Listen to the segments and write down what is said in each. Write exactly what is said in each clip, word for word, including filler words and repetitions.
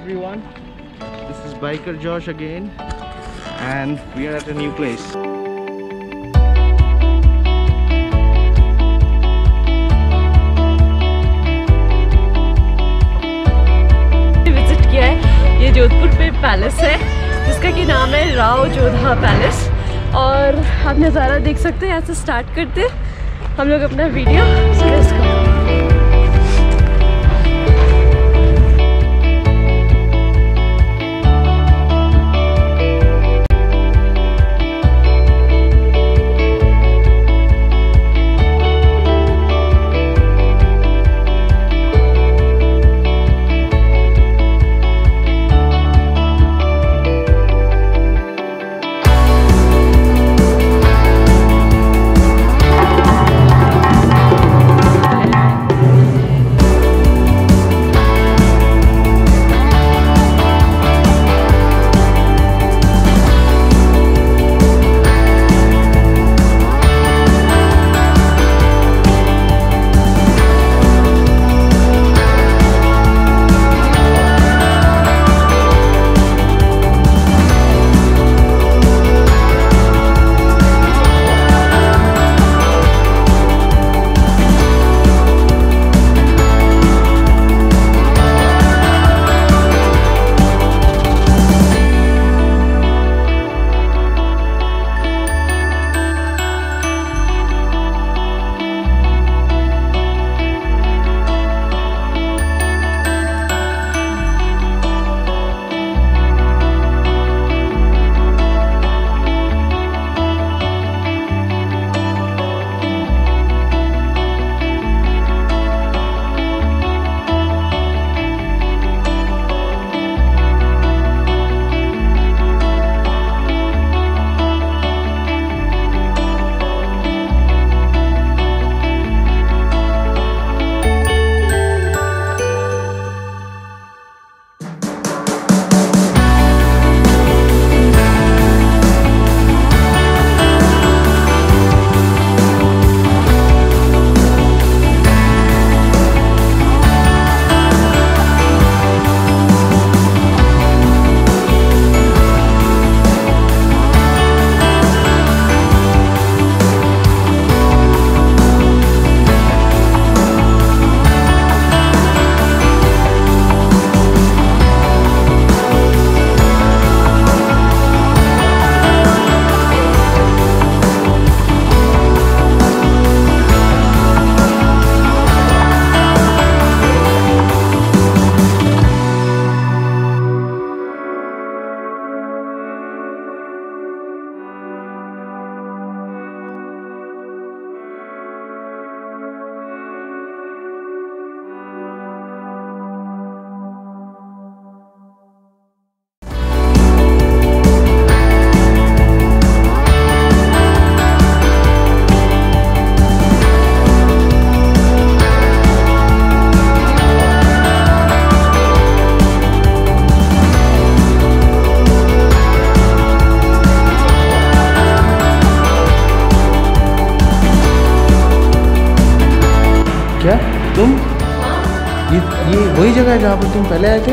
everyone, this is Biker Josh again and we are at a new place. Visit किया है, ये जोधपुर पे palace है जिसका कि नाम है राव जोधा पैलेस और आप नज़ारा देख सकते हैं। यहाँ से स्टार्ट करते हम लोग अपना वीडियो। So let's go. क्या तुम ये ये वही जगह है जहाँ पर तुम पहले आए थे?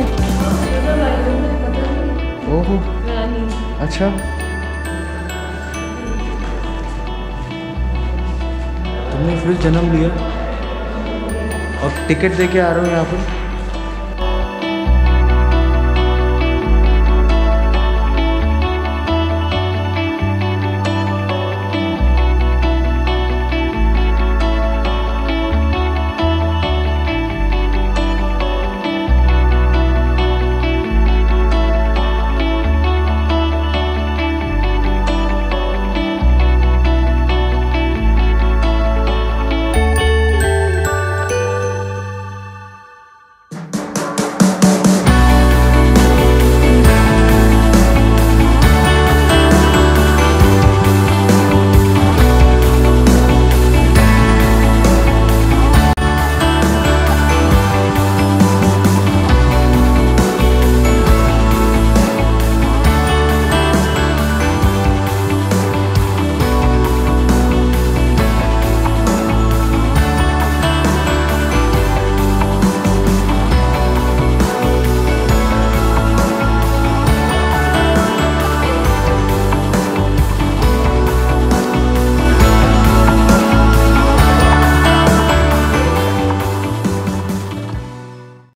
ओहो अच्छा, तुमने फिर जन्म लिया और टिकट दे के आ रहे हो यहाँ पर।